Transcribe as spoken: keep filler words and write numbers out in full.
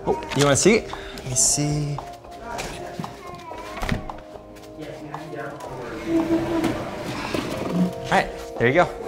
Oh, you want to see it? Let me see. All right, there you go.